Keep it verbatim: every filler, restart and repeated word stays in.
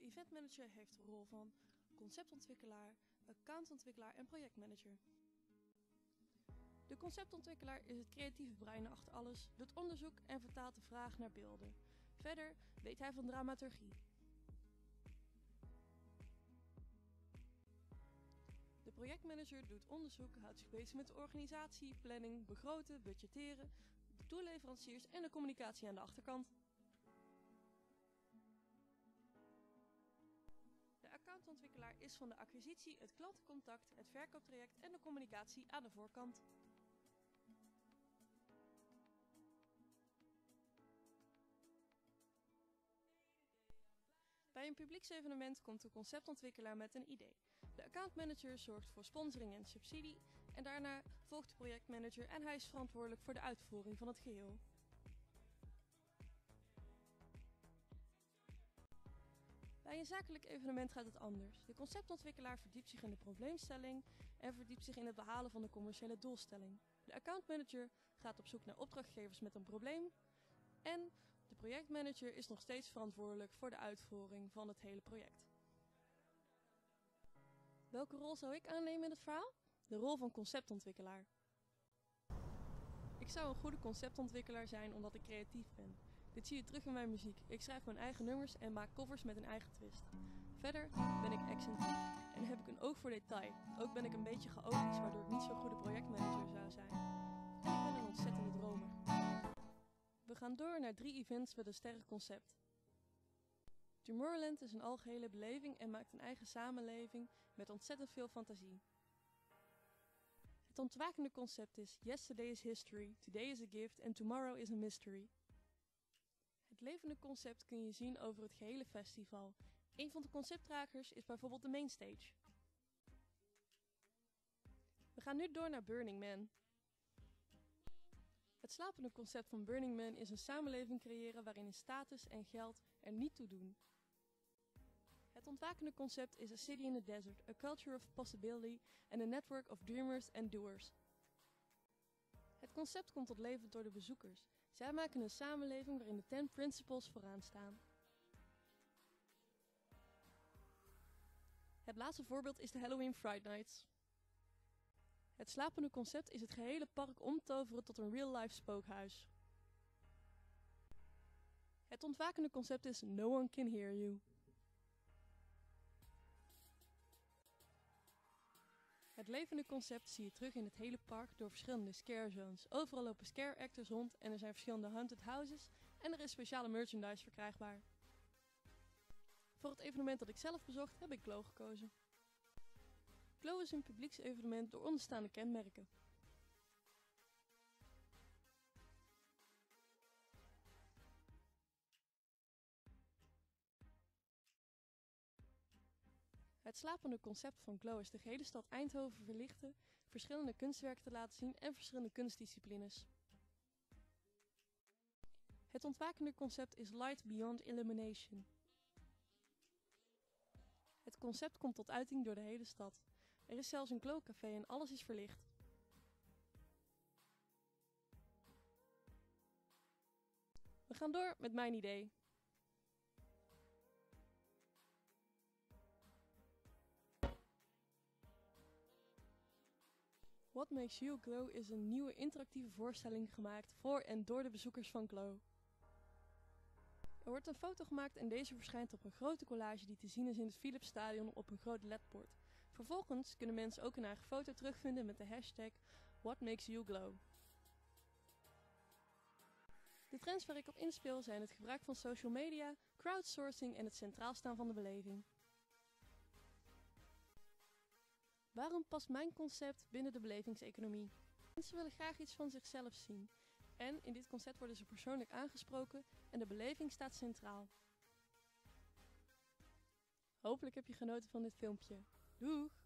eventmanager heeft de rol van conceptontwikkelaar, accountontwikkelaar en projectmanager. De conceptontwikkelaar is het creatieve brein achter alles, doet onderzoek en vertaalt de vraag naar beelden. Verder weet hij van dramaturgie. De projectmanager doet onderzoek, houdt zich bezig met de organisatie, planning, begroten, budgetteren, de toeleveranciers en de communicatie aan de achterkant. De accountontwikkelaar is van de acquisitie, het klantencontact, het verkooptraject en de communicatie aan de voorkant. Bij een publieksevenement komt de conceptontwikkelaar met een idee. De accountmanager zorgt voor sponsoring en subsidie en daarna volgt de projectmanager en hij is verantwoordelijk voor de uitvoering van het geheel. Bij een zakelijk evenement gaat het anders. De conceptontwikkelaar verdiept zich in de probleemstelling en verdiept zich in het behalen van de commerciële doelstelling. De accountmanager gaat op zoek naar opdrachtgevers met een probleem en de projectmanager is nog steeds verantwoordelijk voor de uitvoering van het hele project. Welke rol zou ik aannemen in het verhaal? De rol van conceptontwikkelaar. Ik zou een goede conceptontwikkelaar zijn omdat ik creatief ben. Dit zie je terug in mijn muziek. Ik schrijf mijn eigen nummers en maak covers met een eigen twist. Verder ben ik excentriek en heb ik een oog voor detail. Ook ben ik een beetje chaotisch, waardoor ik niet zo'n goede projectmanager zou zijn. En ik ben een ontzettende dromer. We gaan door naar drie events met een sterk concept. Tomorrowland is een algehele beleving en maakt een eigen samenleving met ontzettend veel fantasie. Het ontwakende concept is Yesterday is history, today is a gift and tomorrow is a mystery. Het levende concept kun je zien over het gehele festival. Een van de conceptdragers is bijvoorbeeld de mainstage. We gaan nu door naar Burning Man. Het slapende concept van Burning Man is een samenleving creëren waarin status en geld er niet toe doen. Het ontwakende concept is A City in the Desert, a culture of possibility and a network of dreamers and doers. Het concept komt tot leven door de bezoekers. Zij maken een samenleving waarin de ten principles vooraan staan. Het laatste voorbeeld is de Halloween Fright Nights. Het slapende concept is het gehele park omtoveren tot een real-life spookhuis. Het ontwakende concept is No one can hear you. Het levende concept zie je terug in het hele park door verschillende scare zones. Overal lopen scare actors rond en er zijn verschillende haunted houses en er is speciale merchandise verkrijgbaar. Voor het evenement dat ik zelf bezocht heb ik Glow gekozen. Glow is een publieksevenement door onderstaande kenmerken. Het slapende concept van Glow is de gehele stad Eindhoven verlichten, verschillende kunstwerken te laten zien en verschillende kunstdisciplines. Het ontwakende concept is Light Beyond Illumination. Het concept komt tot uiting door de hele stad. Er is zelfs een glowcafé en alles is verlicht. We gaan door met mijn idee. What Makes You Glow is een nieuwe interactieve voorstelling gemaakt voor en door de bezoekers van Glow. Er wordt een foto gemaakt en deze verschijnt op een grote collage die te zien is in het Philipsstadion op een groot L E D-bord. Vervolgens kunnen mensen ook een eigen foto terugvinden met de hashtag What Makes You Glow. De trends waar ik op inspeel zijn het gebruik van social media, crowdsourcing en het centraal staan van de beleving. Waarom past mijn concept binnen de belevingseconomie? Mensen willen graag iets van zichzelf zien. En in dit concept worden ze persoonlijk aangesproken en de beleving staat centraal. Hopelijk heb je genoten van dit filmpje. Doeg!